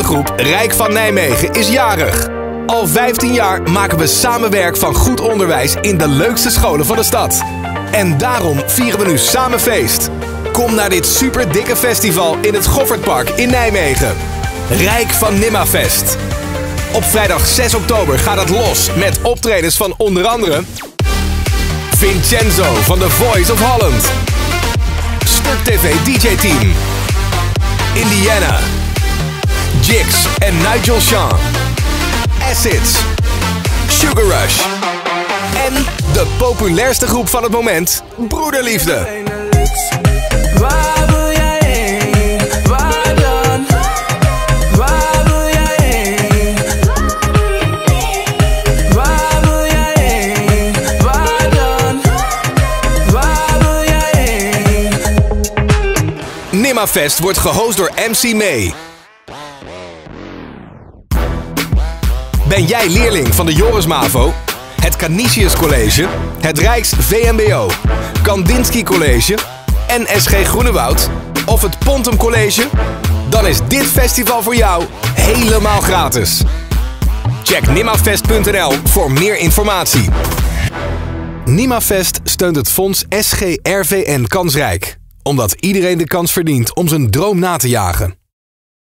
Scholengroep Rijk van Nijmegen is jarig. Al 15 jaar maken we samen werk van goed onderwijs in de leukste scholen van de stad. En daarom vieren we nu samen feest. Kom naar dit super dikke festival in het Goffertpark in Nijmegen. Rijk van Nimafest. Op vrijdag 6 oktober gaat het los met optredens van onder andere Vincenzo van The Voice of Holland, Stuk TV DJ-team, Indiana, Jigs en Nigel Sean, Acids, Sugar Rush en de populairste groep van het moment, Broederliefde. Waar wil jij heen? Waar dan? Waar wil jij heen? Waar wil jij heen? Waar dan? Waar wil jij heen? Nimafest wordt gehost door MC May. Ben jij leerling van de Joris Mavo, het Canisius College, het Rijks VMBO, Kandinsky College, NSG Groenewoud of het Pontum College? Dan is dit festival voor jou helemaal gratis. Check nimafest.nl voor meer informatie. Nimafest steunt het fonds SGRVN Kansrijk, omdat iedereen de kans verdient om zijn droom na te jagen.